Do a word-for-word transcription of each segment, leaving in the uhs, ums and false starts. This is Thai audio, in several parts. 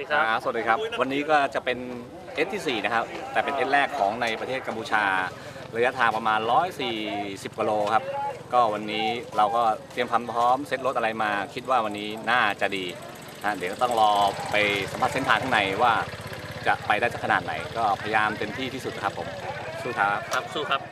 ดีครับสวัสดีครับวันนี้ก็จะเป็น เอส ที่สี่นะครับแต่เป็น เอส แรกของในประเทศกัมพูชาระยะทางประมาณหนึ่งร้อยสี่สิบกิโลครับก็วันนี้เราก็เตรียมความพร้อมเซ็ตรถอะไรมาคิดว่าวันนี้น่าจะดีนะเดี๋ยวก็ต้องรอไปสัมผัสเส้นทางข้างในว่าจะไปได้ขนาดไหนก็พยายามเต็มที่ที่สุดครับผมสู้ครับครับสู้ครับ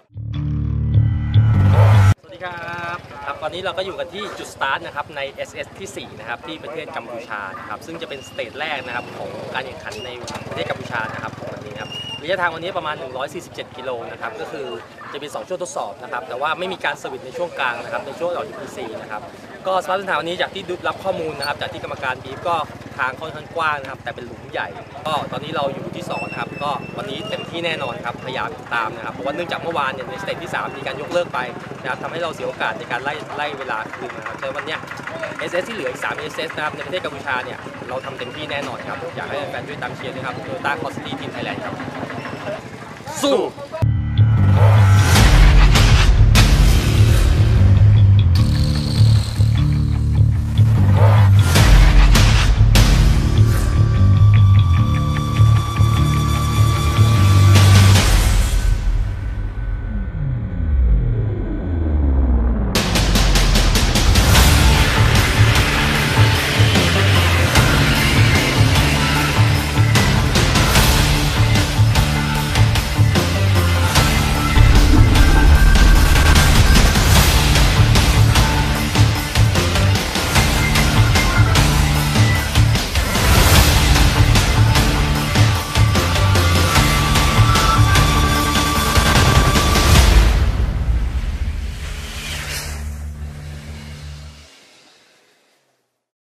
สวัสดีครับครับตอนนี้เราก็อยู่กันที่จุดสตาร์ทนะครับใน เอส เอส ที่สี่นะครับที่ประเทศกัมพูชานะครับซึ่งจะเป็นสเตจแรกนะครับของการแข่งขันในประเทศกัมพูชานะครับของวันนี้ครับระยะทางวันนี้ประมาณหนึ่งร้อยสี่สิบเจ็ดกิโลนะครับก็คือจะเป็นสองช่วงทดสอบนะครับแต่ว่าไม่มีการสวิตช์ในช่วงกลางนะครับในช่วงออก ยู พี ซี นะครับก็สภาพเส้นทางวันนี้จากที่รับข้อมูลนะครับจากที่กรรมการบีฟก็ทางค่อนข้างกว้างนะครับแต่เป็นหลุมใหญ่ก็ตอนนี้เราอยู่ที่สองนะครับก็วันนี้เต็มที่แน่นอนครับพยายามติดตามนะครับเพราะว่าเนื่องจากเมื่อวานเนี่ยในสเตจที่สามมีการยกเลิกไปนะครับทำให้เราเสียโอกาสในการไล่ไล่เวลาคืนนะครับแต่วันนี้ เอส เอส ที่เหลืออีกสาม เอส เอส นะครับในประเทศกัมพูชาเนี่ยเราทำเต็มที่แน่นอนครับอยากให้แฟนๆช่วยตามเชียร์ด้วยครับโตโยต้าคอสตี้ทีมไทยแลนด์ครับสู้